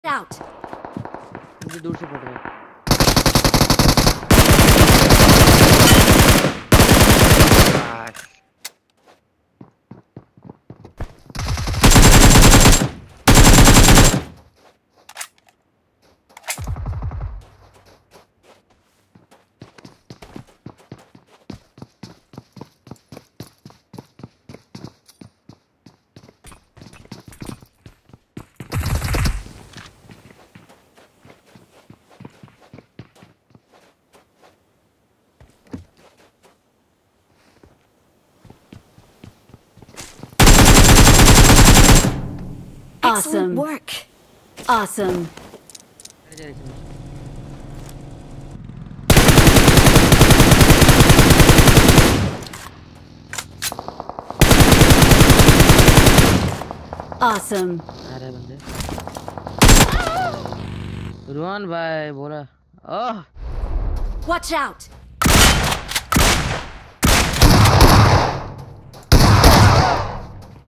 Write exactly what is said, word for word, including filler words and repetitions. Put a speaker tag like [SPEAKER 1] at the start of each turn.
[SPEAKER 1] out.
[SPEAKER 2] मुझे दूर से पड़ रहा है।
[SPEAKER 1] Excellent work. Awesome. Awesome.
[SPEAKER 2] अरे बंदे रुआन भाई बोला ओह
[SPEAKER 1] Watch out.